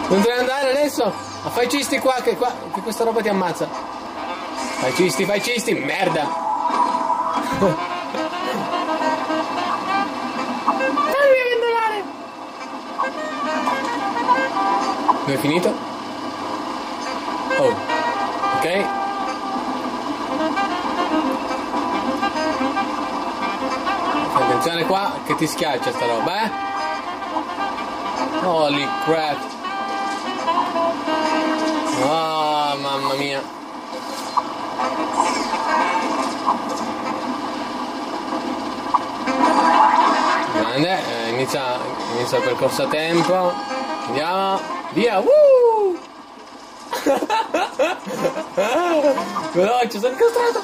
Non devi andare adesso. Ma fai cisti qua che questa roba ti ammazza. Fai cisti, merda. Fammi abbandonare. Non è finito? Oh, ok. Attenzione qua che ti schiaccia sta roba, eh? Holy crap. Oh, mamma mia. Grande, inizia il percorso a tempo. Andiamo, via, veloce, sono incastrato.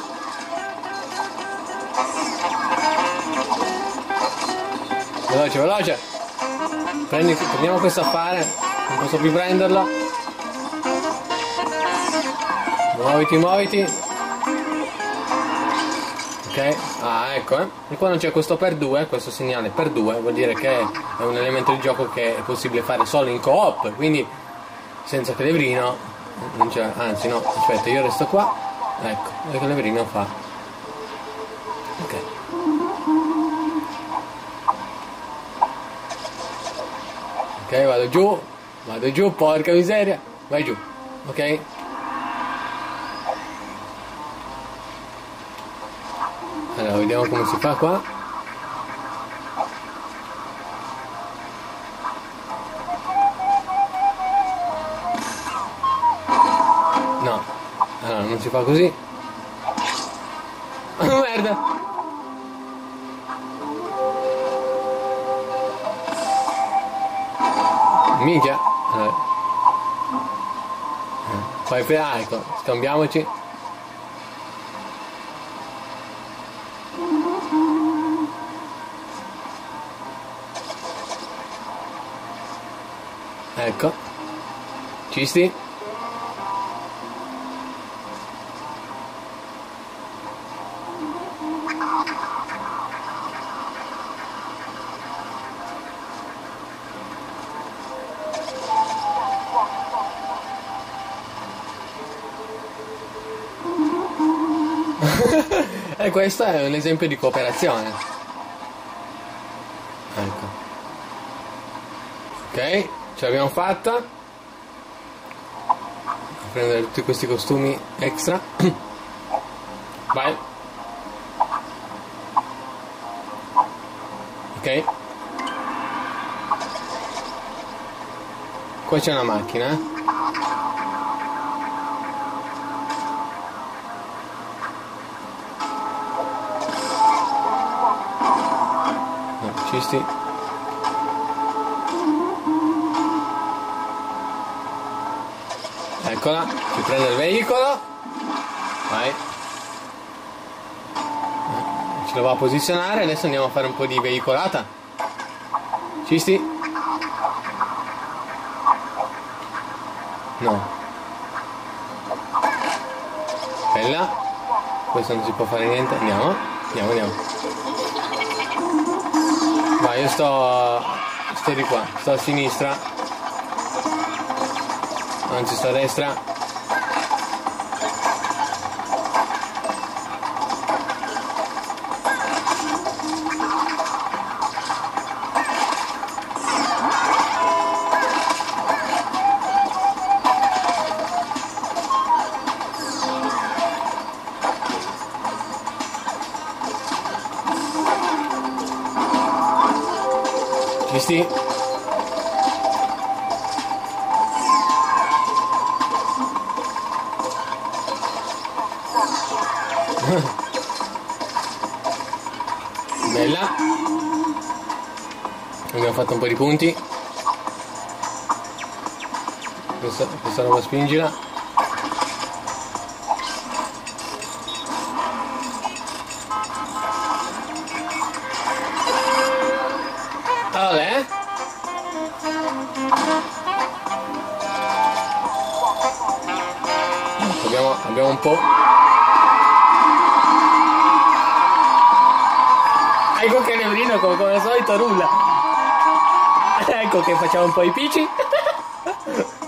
Veloce. Prendiamo questo affare, non posso più prenderlo. Muoviti. Ok, ecco, E quando c'è questo per 2, questo segnale per 2, vuol dire che è un elemento di gioco che è possibile fare solo in co-op, quindi senza che Levrino non c'è, anzi no, aspetta, io resto qua, ecco, e che Levrino fa. Ok. Ok, vado giù, porca miseria, vai giù, ok? Allora, vediamo come si fa qua. No, allora non si fa così. Oh, merda! Minchia! Allora. Poi ecco, scambiamoci. Ecco, cisti. E questo è un esempio di cooperazione. Ecco. Ok, ce l'abbiamo fatta. A prendere tutti questi costumi extra. Vai. Ok. Qua c'è una macchina, No, cisti. Eccola, si prende il veicolo. Vai. Ce lo va a posizionare. Adesso andiamo a fare un po' di veicolata. Cisti. No. Bella. Questo non si può fare niente. Andiamo. Vai, io sto di qua. Sto a sinistra. Anzi, sto a destra. Sì. Bella. Abbiamo fatto un po' di punti. Questa roba spingila. Allora, abbiamo un po'. Ecco che Nevrino come al solito rulla. Ecco che facciamo un po' i pici.